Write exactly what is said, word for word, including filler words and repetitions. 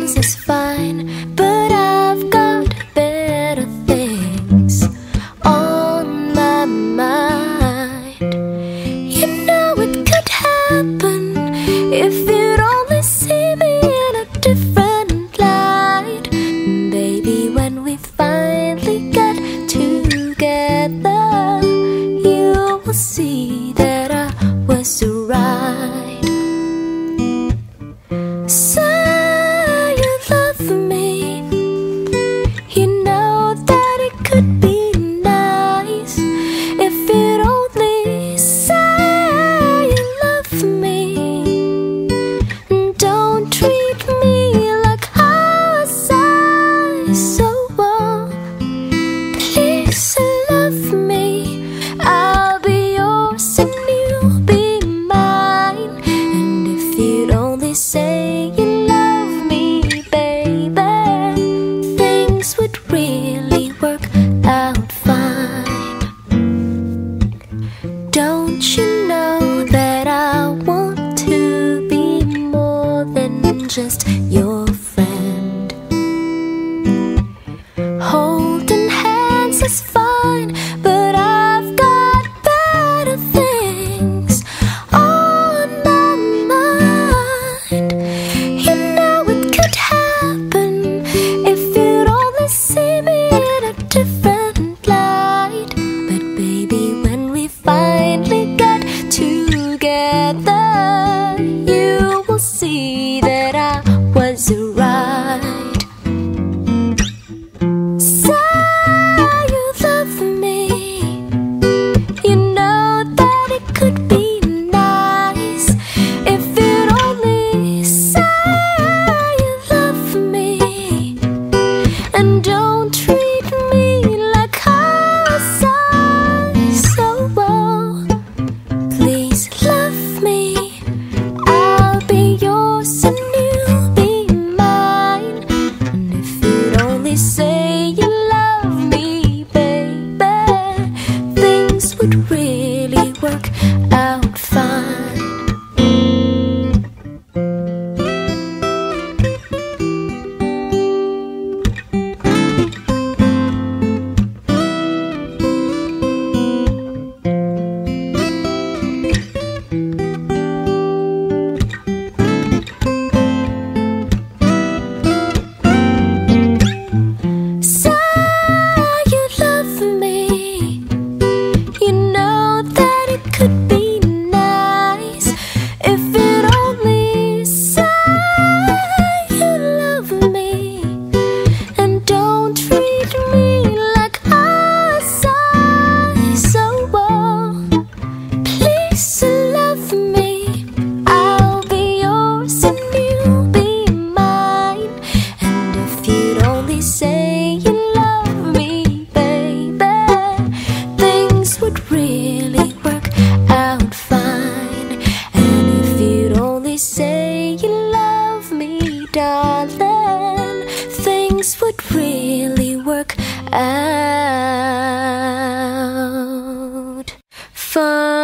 hands is fine, but I've got better things on my mind. You know it could happen if you'd only see me in a different light. Baby, when we finally get together, you will see that I was right. Say you love me, you know that it could be nice if you'd only say you love me. Don't treat me like how I say so well. Please love me, I'll be yours and you'll be mine. And if you'd only say you love me, baby, things would really work out fine. Don't you know that I want to be more than just your friend? Holding hands is fine, but I've got better things on my mind. You know it could happen if you'd only see me in a different light. But baby, when we finally get together, you will see that I was right. Say you love me, you know that it could be nice if you'd only say you love me. And don't treat me like how I say so well. Please love me, I'll be yours and you'll be mine. And if you'd only say you love me, baby, things would really work out fine. Say you love me, you know that it could be nice if you'd only say you love me. And don't treat me like I say so well. Please love me, I'll be yours and you'll be mine. And if you'd only say you love me, baby, things would really work out fine. And if you'd only say you love me, darling, things would really work out fine.